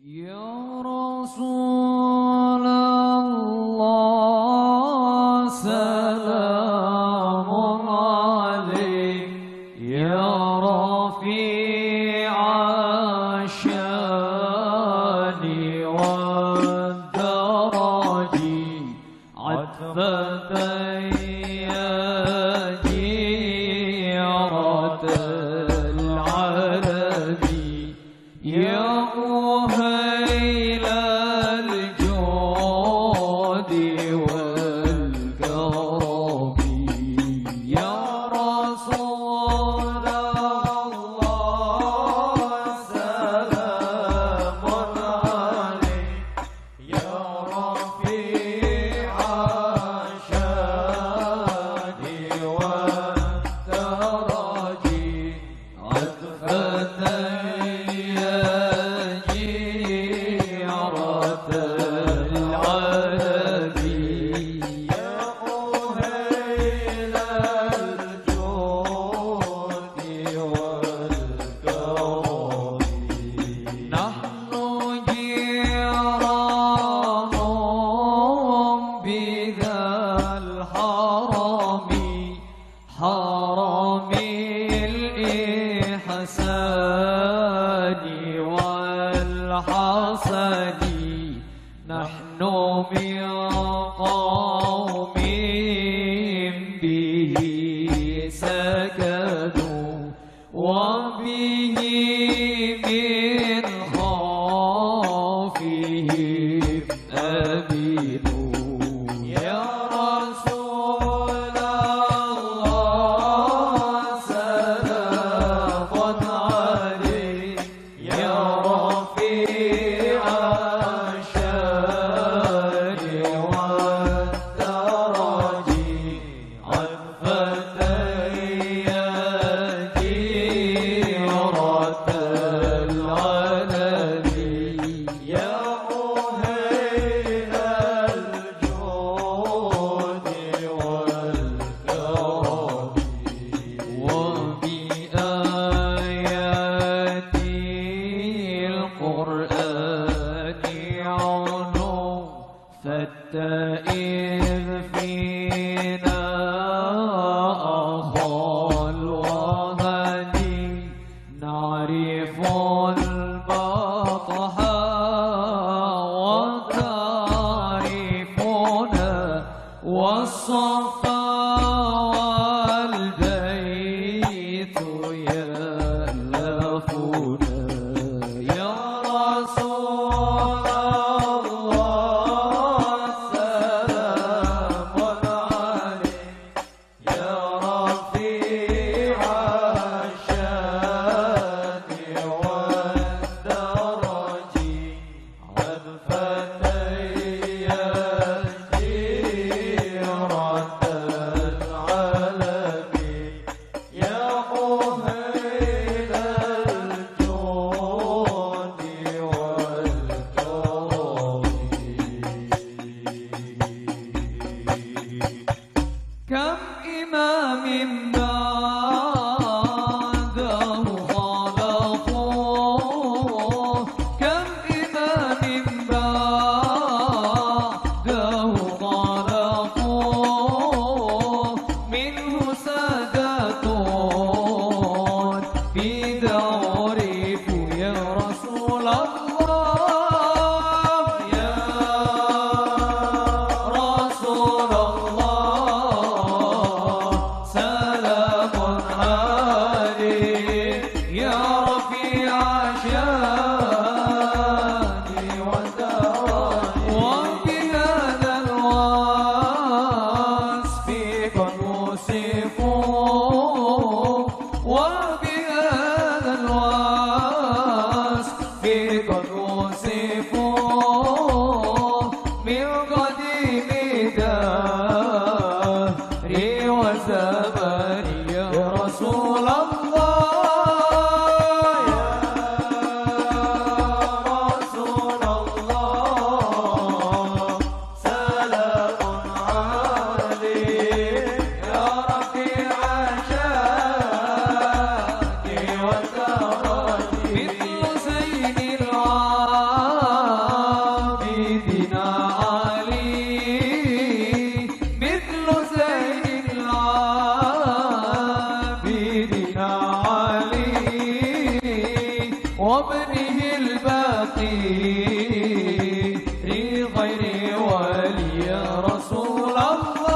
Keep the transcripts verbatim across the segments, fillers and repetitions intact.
Ya Rasulullah, salamun alaik, ya Rafi'a syani wa daraji, atfatan ya jiratal alabi, ya مثل زين العالم الباقي غير ولي يا رسول الله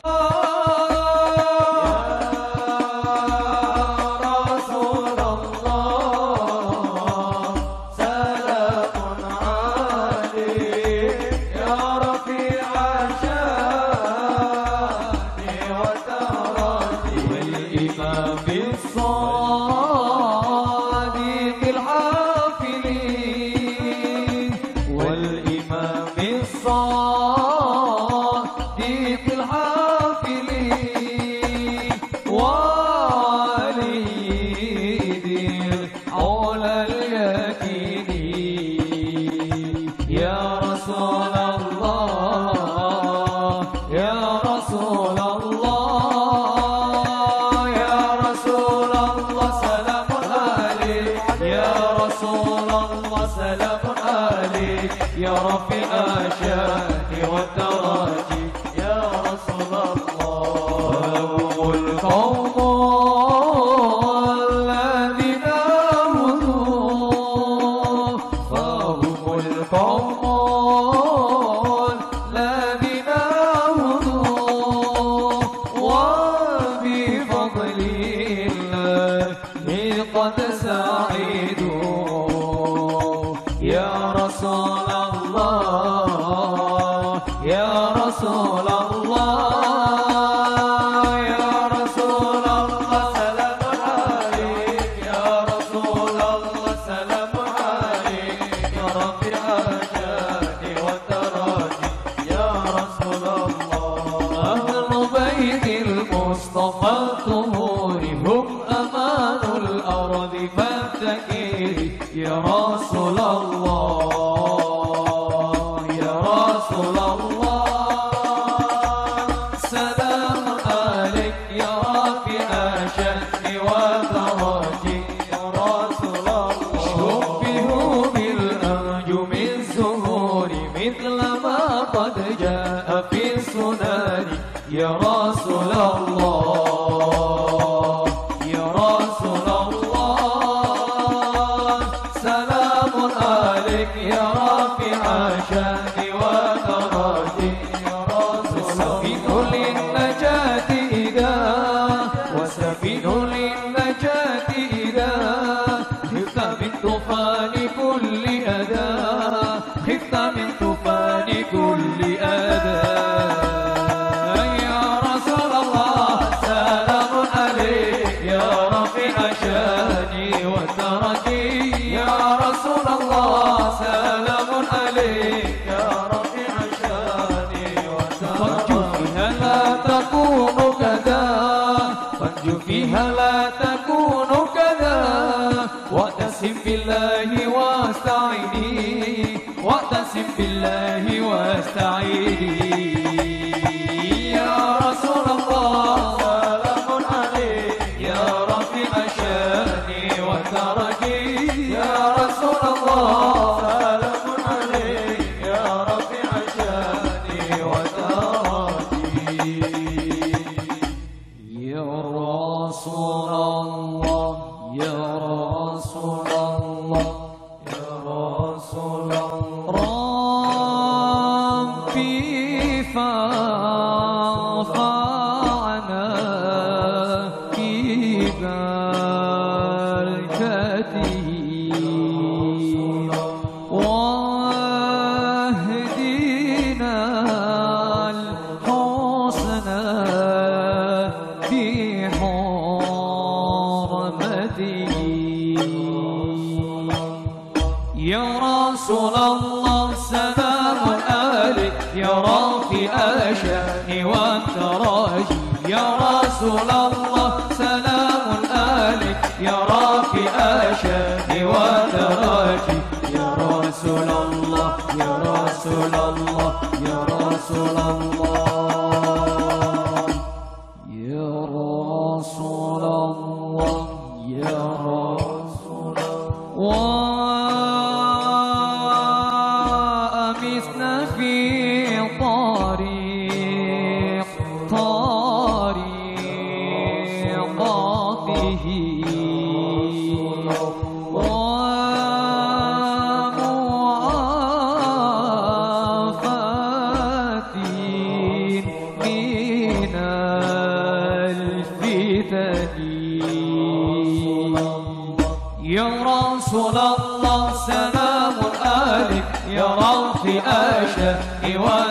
يا رفيع الشان والدرج يا رسول الله القوم الذين آمنوا فهم القوم الذين آمنوا وبفضل الله قد سعدوا يا رسول يا رسول الله يا رسول الله سلام عليك يا رسول الله سلام عليك يا رفيع الشان والدرج يا رسول الله أهل بيت المصطفى الطهور هم أمان الأرض فافتكر يا رسول الله يا رسول الله يا رسول الله يا رسول الله سلام عليك يا رفيع الشان والدرج يا رسول الله سفين للنجاة إذا وسفين للنجاة إذا خفت من طوفان كل أذى خفت من طوفان كل أذى فيها لا تكون كذا واعتصم بالله واستعيني واعتصم بالله واستعيني يا رسول الله سلام عليك يا رفيع الشان والدرج يا رسول الله سلام عليك يا رفيع الشان والدرج يا رسول الله يا رسول الله يا رسول الله ربي فارفعنا في بركته واهدنا الحسنى يا رسول الله سلام عليك يا رافع الشان والدرج يا رسول الله سلام عليك يا رافع الشان والدرج يا رسول الله يا رسول الله يا رسول الله يا رسول الله يا رسول الله في طريق طريقته ومسلمين الله سلام عليك يا رافع الشأن